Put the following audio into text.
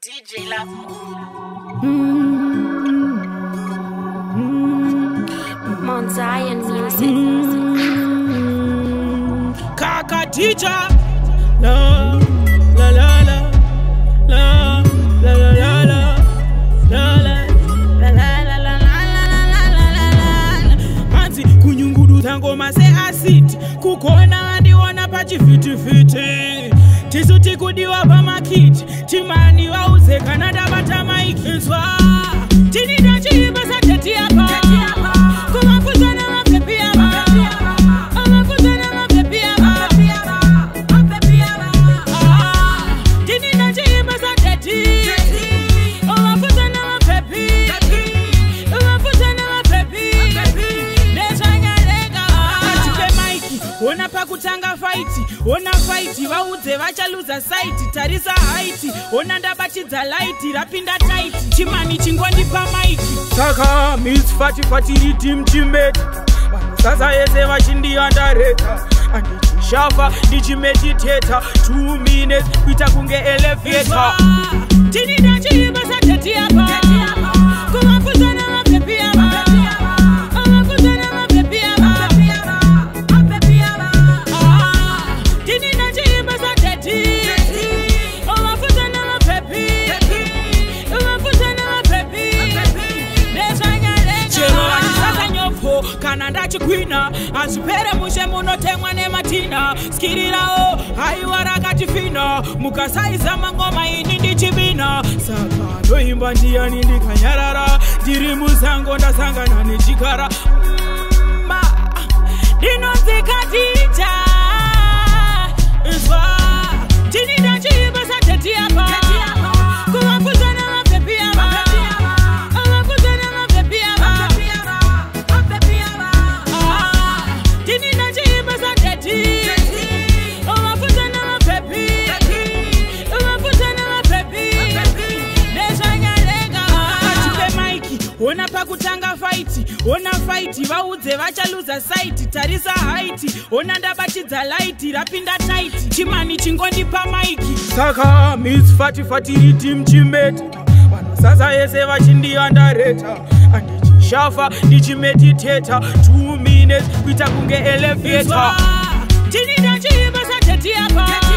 DJ Love. Mount Zion Music. Kaka teacher. La la la la la la la la la la la. Manzi kunyungudu tango mase acid kukona andiona pachifiti fiti tisuti kudiwa pamakiti timani wauze Canada bata maiki swa tini dachi basa teti apa kumafuza na mapepi apa amafuza na mapepi apa tini dachi basa teti amafuza na mapepi amafuza na mapepi desanya lega atipe maiki ona pakutanga fighti ona fighti vaudze vachaluza site tarisa haiti ona ndabatidza light rapinda tight chimani chingondipa maiki saka miss fati team chimeti sasa yese vachindiandareta andichishafa ndichimediteta 2 minutes kuita kunge elevator tini ndachibasa teti apa kumafuza na mapepi apa amafuza na mapepi apa tini ndachibasa teti amafuza na mapepi amafuza na mapepi desanyaleka chero sasa nyopo kana ndachikwina azvipere mushe munotemwa nematina skirirao haiwara katifina mukasaiza mangoma ini ndichibina saka ndoimba ndiyani ndikanyarara ndiri musango ndasangana nechikara ndinonzikatija izwa tini ndachibasa teti apa kumafuza na mapepi apa amafuza na mapepi apa tini ndachibasa teti amafuza na mapepi amafuza na mapepi desanyaleka atipe maiki ona pakutanga fighti ona fighti vaudze vachaluza site tarisa haiti ona ndabatidza light rapinda tight chimani chingondipa maiki saka miss fati team chimeti sasa yese vachindiandareta andichishafa ndichimediteta 2 minutes kuita kunge elevator tini ndachibasa teti apa